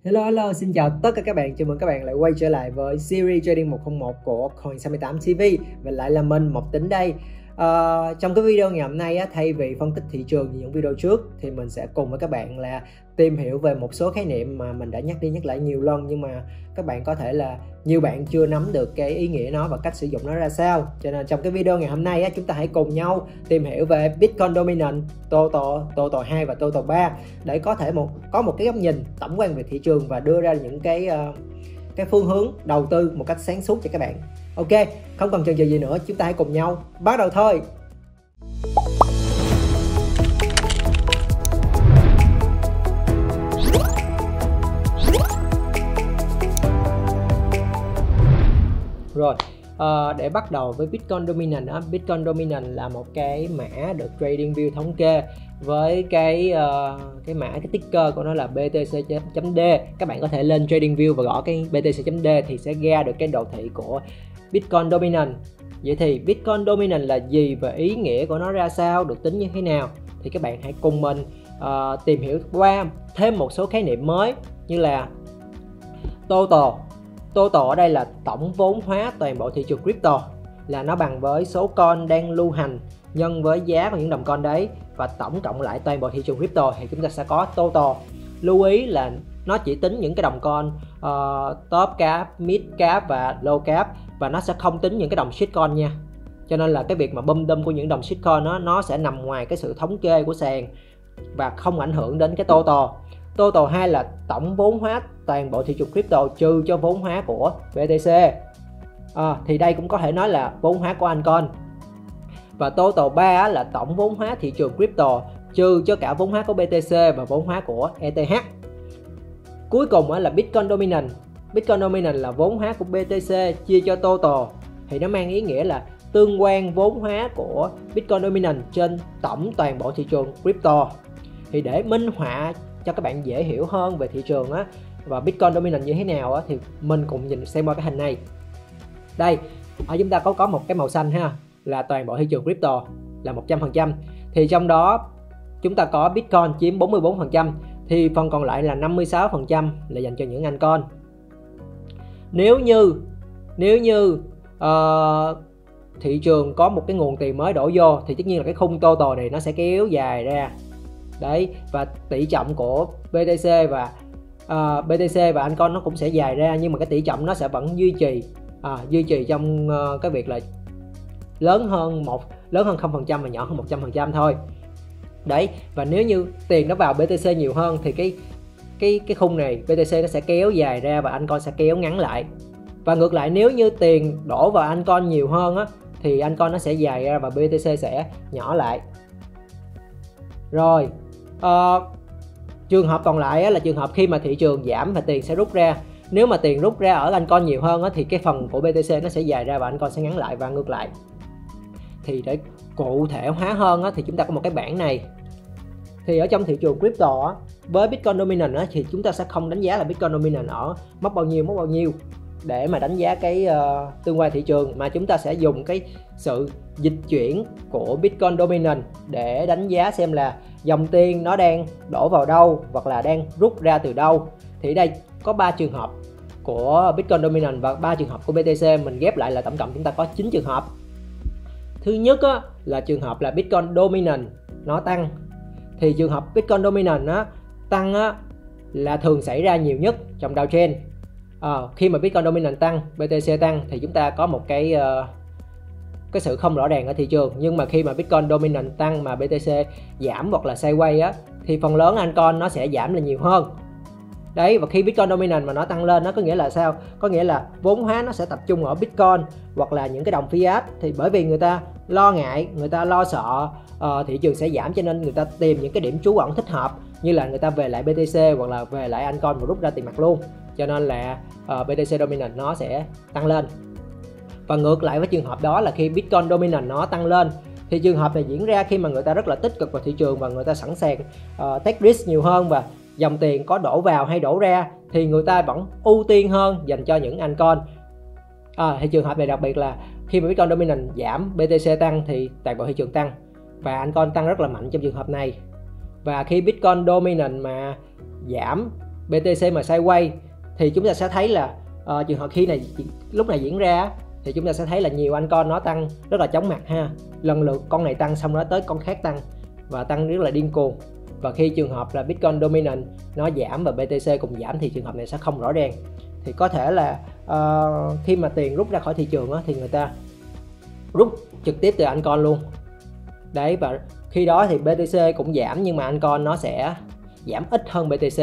Hello, xin chào tất cả các bạn, chào mừng các bạn lại quay trở lại với series Trading 101 của Coin68 TV. Và lại là mình, Mộc Tính đây. Trong cái video ngày hôm nay thay vì phân tích thị trường như những video trước thì mình sẽ cùng với các bạn là tìm hiểu về một số khái niệm mà mình đã nhắc đi nhắc lại nhiều lần, nhưng mà các bạn có thể là nhiều bạn chưa nắm được cái ý nghĩa nó và cách sử dụng nó ra sao. Cho nên trong cái video ngày hôm nay chúng ta hãy cùng nhau tìm hiểu về Bitcoin Dominant, TOTO 2 và TOTO 3 để có thể có một cái góc nhìn tổng quan về thị trường và đưa ra những cái phương hướng đầu tư một cách sáng suốt cho các bạn. Ok, không còn chần chừ gì nữa, chúng ta hãy cùng nhau bắt đầu thôi. Rồi, để bắt đầu với Bitcoin Dominant Bitcoin Dominant là một cái mã được TradingView thống kê với cái ticker của nó là BTC.D. Các bạn có thể lên TradingView và gõ cái BTC.D thì sẽ ra được cái đồ thị của Bitcoin Dominant. Vậy thì Bitcoin Dominant là gì và ý nghĩa của nó ra sao, được tính như thế nào? Thì các bạn hãy cùng mình tìm hiểu qua thêm một số khái niệm mới như là Total ở đây là tổng vốn hóa toàn bộ thị trường crypto, là nó bằng với số coin đang lưu hành nhân với giá của những đồng coin đấy và tổng cộng lại toàn bộ thị trường crypto thì chúng ta sẽ có total. Lưu ý là nó chỉ tính những cái đồng coin top cap, mid cap và low cap, và nó sẽ không tính những cái đồng shitcoin nha. Cho nên là cái việc mà bum đâm của những đồng shitcoin nó sẽ nằm ngoài cái sự thống kê của sàn và không ảnh hưởng đến cái total. Total 2 là tổng vốn hóa toàn bộ thị trường crypto trừ cho vốn hóa của BTC. Thì đây cũng có thể nói là vốn hóa của Altcoin. Và Total 3 là tổng vốn hóa thị trường crypto trừ cho cả vốn hóa của BTC và vốn hóa của ETH. Cuối cùng là Bitcoin Dominant. Bitcoin Dominant là vốn hóa của BTC chia cho Total, thì nó mang ý nghĩa là tương quan vốn hóa của Bitcoin Dominant trên tổng toàn bộ thị trường crypto. Thì để minh họa cho các bạn dễ hiểu hơn về thị trường và Bitcoin Dominant như thế nào thì mình cùng nhìn xem qua cái hình này. Đây, ở chúng ta có một cái màu xanh là toàn bộ thị trường crypto là 100%. Thì trong đó chúng ta có Bitcoin chiếm 44%, thì phần còn lại là 56% là dành cho những altcoin. Nếu như thị trường có một cái nguồn tiền mới đổ vô thì tất nhiên là cái khung total này nó sẽ kéo dài ra. Đấy, và tỷ trọng của BTC và altcoin nó cũng sẽ dài ra, nhưng mà cái tỷ trọng nó sẽ vẫn duy trì trong cái việc là lớn hơn 0% và nhỏ hơn 100% thôi. Đấy, và nếu như tiền nó vào BTC nhiều hơn thì cái khung này BTC nó sẽ kéo dài ra và altcoin sẽ kéo ngắn lại. Và ngược lại, nếu như tiền đổ vào altcoin nhiều hơn thì altcoin nó sẽ dài ra và BTC sẽ nhỏ lại. Rồi, trường hợp còn lại là trường hợp khi mà thị trường giảm và tiền sẽ rút ra. Nếu mà tiền rút ra ở altcoin nhiều hơn thì cái phần của BTC nó sẽ dài ra và altcoin sẽ ngắn lại, và ngược lại. Thì để cụ thể hóa hơn thì chúng ta có một cái bảng này. Thì ở trong thị trường crypto với Bitcoin Dominant thì chúng ta sẽ không đánh giá là Bitcoin Dominant ở mốc bao nhiêu để mà đánh giá cái tương quan thị trường, mà chúng ta sẽ dùng cái sự dịch chuyển của Bitcoin Dominant để đánh giá xem là dòng tiền nó đang đổ vào đâu hoặc là đang rút ra từ đâu. Thì đây có 3 trường hợp của Bitcoin Dominant và 3 trường hợp của BTC, mình ghép lại là tổng cộng chúng ta có 9 trường hợp. Thứ nhất là trường hợp là Bitcoin Dominant nó tăng. Thì trường hợp Bitcoin Dominant tăng là thường xảy ra nhiều nhất trong downtrend. Khi mà Bitcoin Dominant tăng, BTC tăng thì chúng ta có một cái sự không rõ ràng ở thị trường. Nhưng mà khi mà Bitcoin Dominant tăng mà BTC giảm hoặc là sideways thì phần lớn altcoin nó sẽ giảm là nhiều hơn. Đấy, và khi Bitcoin Dominant mà nó tăng lên, nó có nghĩa là sao? Có nghĩa là vốn hóa nó sẽ tập trung ở Bitcoin hoặc là những cái đồng fiat. Thì bởi vì người ta lo ngại, người ta lo sợ thị trường sẽ giảm, cho nên người ta tìm những cái điểm trú ẩn thích hợp, như là người ta về lại BTC hoặc là về lại altcoin và rút ra tiền mặt luôn. Cho nên là BTC Dominant nó sẽ tăng lên. Và ngược lại với trường hợp đó là khi Bitcoin Dominant nó tăng lên, thì trường hợp này diễn ra khi mà người ta rất là tích cực vào thị trường và người ta sẵn sàng take risk nhiều hơn, và dòng tiền có đổ vào hay đổ ra thì người ta vẫn ưu tiên hơn dành cho những altcoin. Thì trường hợp này đặc biệt là khi mà Bitcoin Dominant giảm, BTC tăng thì toàn bộ thị trường tăng, và altcoin tăng rất là mạnh trong trường hợp này. Và khi Bitcoin Dominant mà giảm BTC mà sideways thì chúng ta sẽ thấy là trường hợp khi lúc này diễn ra thì chúng ta sẽ thấy là nhiều anh con nó tăng rất là chóng mặt ha. Lần lượt con này tăng xong đó tới con khác tăng và tăng rất là điên cuồng. Và khi trường hợp là Bitcoin dominant nó giảm và BTC cùng giảm thì trường hợp này sẽ không rõ ràng. Thì có thể là khi mà tiền rút ra khỏi thị trường thì người ta rút trực tiếp từ anh con luôn. Đấy, và khi đó thì BTC cũng giảm nhưng mà anh con nó sẽ giảm ít hơn BTC.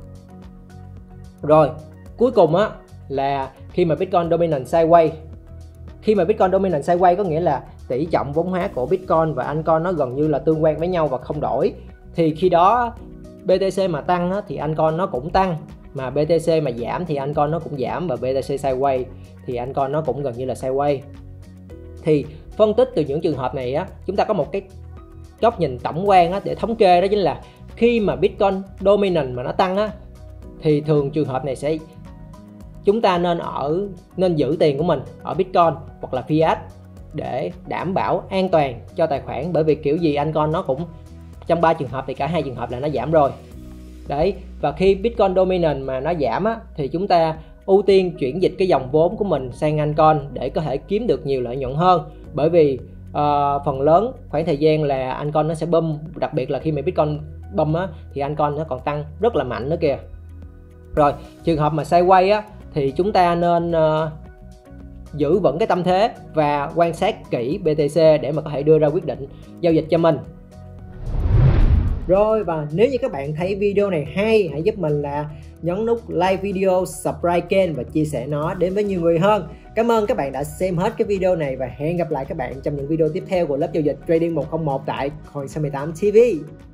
Rồi, cuối cùng là khi mà Bitcoin dominant sideways. Khi mà Bitcoin dominant sideways có nghĩa là tỷ trọng vốn hóa của Bitcoin và anh con nó gần như là tương quan với nhau và không đổi. Thì khi đó BTC mà tăng thì anh con nó cũng tăng, mà BTC mà giảm thì anh con nó cũng giảm, và BTC sideways thì anh con nó cũng gần như là sideways. Thì phân tích từ những trường hợp này chúng ta có một cái góc nhìn tổng quan để thống kê, đó chính là khi mà Bitcoin dominant mà nó tăng thì thường trường hợp này sẽ chúng ta nên giữ tiền của mình ở Bitcoin hoặc là Fiat để đảm bảo an toàn cho tài khoản, bởi vì kiểu gì anh con nó cũng trong 3 trường hợp thì cả 2 trường hợp là nó giảm rồi. Đấy, và khi Bitcoin dominant mà nó giảm thì chúng ta ưu tiên chuyển dịch cái dòng vốn của mình sang anh con để có thể kiếm được nhiều lợi nhuận hơn, bởi vì phần lớn khoảng thời gian là anh con nó sẽ bum, đặc biệt là khi mà Bitcoin bum thì anh con nó còn tăng rất là mạnh nữa kìa. Rồi, trường hợp mà sideways thì chúng ta nên giữ vững cái tâm thế và quan sát kỹ BTC để mà có thể đưa ra quyết định giao dịch cho mình. Rồi, và nếu như các bạn thấy video này hay, hãy giúp mình là nhấn nút like video, subscribe kênh và chia sẻ nó đến với nhiều người hơn. Cảm ơn các bạn đã xem hết cái video này và hẹn gặp lại các bạn trong những video tiếp theo của lớp giao dịch Trading 101 tại Coin 68 TV.